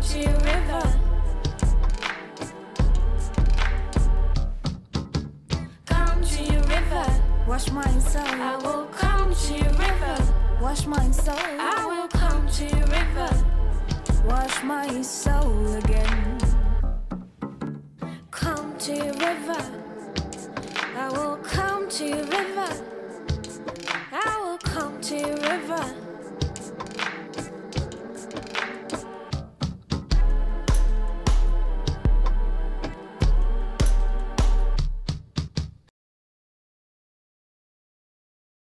to your river. Come to your river. Wash my soul. I will come to your river. Wash my soul. I will come to your river. Wash my soul again. Come to your river.